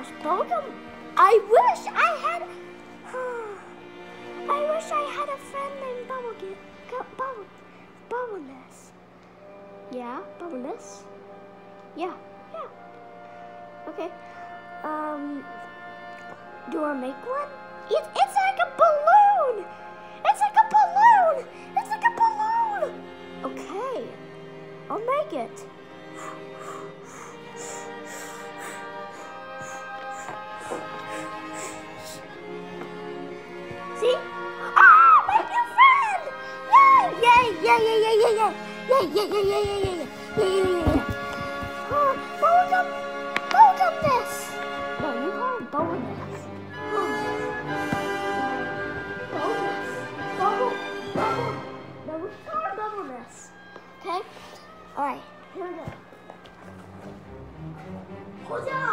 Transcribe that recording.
gosh, bubblegum. I wish I had a friend named Bubbleness. Yeah, Bubbleness. Yeah. Okay. Do I make one? It's like a balloon. It's like a balloon. It's like a balloon. Okay. I'll make it. See? Ah, my new friend! Yay! Oh, bubblegumness! No, you call him bubbleness. Bubble. No, we call him bubbleness. Okay? Alright, here we go. 回家。